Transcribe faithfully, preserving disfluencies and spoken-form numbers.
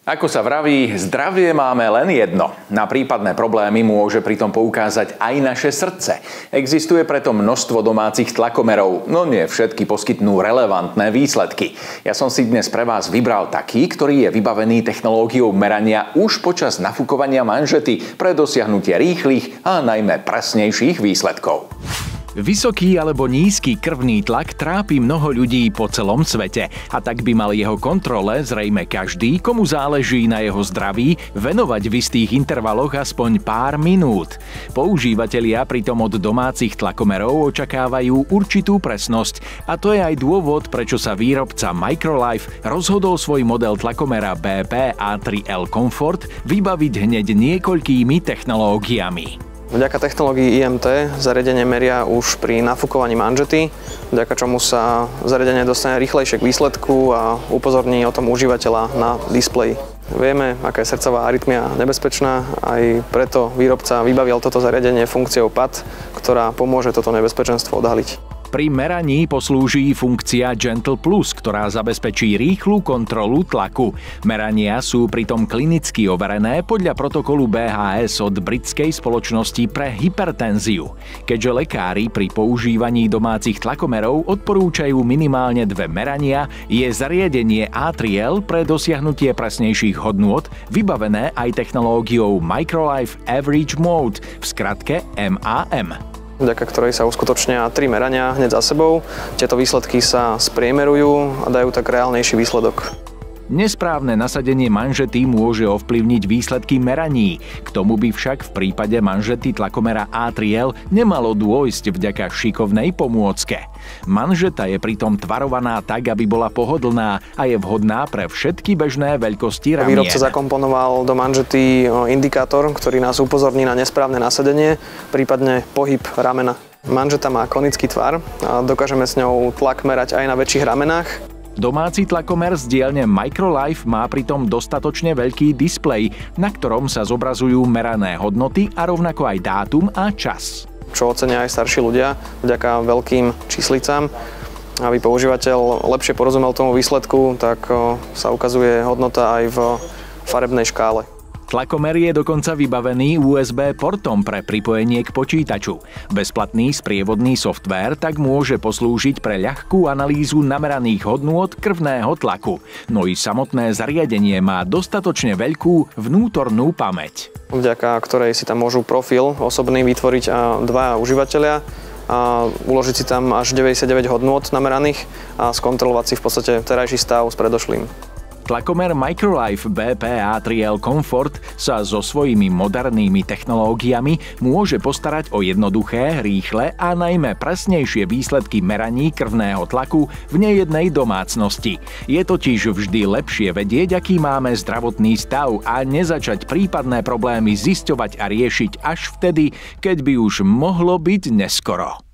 Ako sa vraví, zdravie máme len jedno. Na prípadné problémy môže pritom poukázať aj naše srdce. Existuje preto množstvo domácich tlakomerov, no nie všetky poskytnú relevantné výsledky. Ja som si dnes pre vás vybral taký, ktorý je vybavený technológiou merania už počas nafúkovania manžety pre dosiahnutie rýchlych a najmä presnejších výsledkov. Vysoký alebo nízky krvný tlak trápi mnoho ľudí po celom svete a tak by mal jeho kontrole zrejme každý, komu záleží na jeho zdraví, venovať v istých intervaloch aspoň pár minút. Používatelia pritom od domácich tlakomerov očakávajú určitú presnosť a to je aj dôvod, prečo sa výrobca Microlife rozhodol svoj model tlakomera bé pé á tri el Comfort vybaviť hneď niekoľkými technológiami. Vďaka technológii í em té zariadenie meria už pri nafúkovaní manžety, vďaka čomu sa zariadenie dostane rýchlejšie k výsledku a upozorní o tom užívateľa na displeji. Vieme, aká je srdcová arytmia nebezpečná, aj preto výrobca vybavil toto zariadenie funkciou pé á dé, ktorá pomôže toto nebezpečenstvo odhaliť. Pri meraní poslúži funkcia Gentle Plus, ktorá zabezpečí rýchlu kontrolu tlaku. Merania sú pritom klinicky overené podľa protokolu bé há es od britskej spoločnosti pre hypertenziu. Keďže lekári pri používaní domácich tlakomerov odporúčajú minimálne dve merania, je zariadenie á tri el pre dosiahnutie presnejších hodnôt vybavené aj technológiou Microlife Average Mode, v skratke em á em. Vďaka ktorej sa uskutočnia tri merania hneď za sebou. Tieto výsledky sa spriemerujú a dajú tak reálnejší výsledok. Nesprávne nasadenie manžety môže ovplyvniť výsledky meraní. K tomu by však v prípade manžety tlakomera á tri el nemalo dôjsť vďaka šikovnej pomôcke. Manžeta je pritom tvarovaná tak, aby bola pohodlná a je vhodná pre všetky bežné veľkosti ramien. Výrobca zakomponoval do manžety indikátor, ktorý nás upozorní na nesprávne nasadenie, prípadne pohyb ramena. Manžeta má konický tvar a dokážeme s ňou tlak merať aj na väčších ramenách. Domáci tlakomer z dielne Microlife má pritom dostatočne veľký displej, na ktorom sa zobrazujú merané hodnoty a rovnako aj dátum a čas. Čo ocenia aj starší ľudia vďaka veľkým číslicám. Aby používateľ lepšie porozumel tomu výsledku, tak sa ukazuje hodnota aj v farebnej škále. Tlakomer je dokonca vybavený ú es bé portom pre pripojenie k počítaču. Bezplatný sprievodný softvér tak môže poslúžiť pre ľahkú analýzu nameraných hodnôt krvného tlaku. No i samotné zariadenie má dostatočne veľkú vnútornú pamäť, vďaka ktorej si tam môžu profil osobný vytvoriť dva užívateľia a uložiť si tam až deväťdesiatdeväť hodnôt nameraných a skontrolovať si v podstate terajší stav s predošlým. Tlakomer Microlife bé pé á tri el Comfort sa so svojimi modernými technológiami môže postarať o jednoduché, rýchle a najmä presnejšie výsledky meraní krvného tlaku v nejednej domácnosti. Je totiž vždy lepšie vedieť, aký máme zdravotný stav a nezačať prípadné problémy zisťovať a riešiť až vtedy, keď by už mohlo byť neskoro.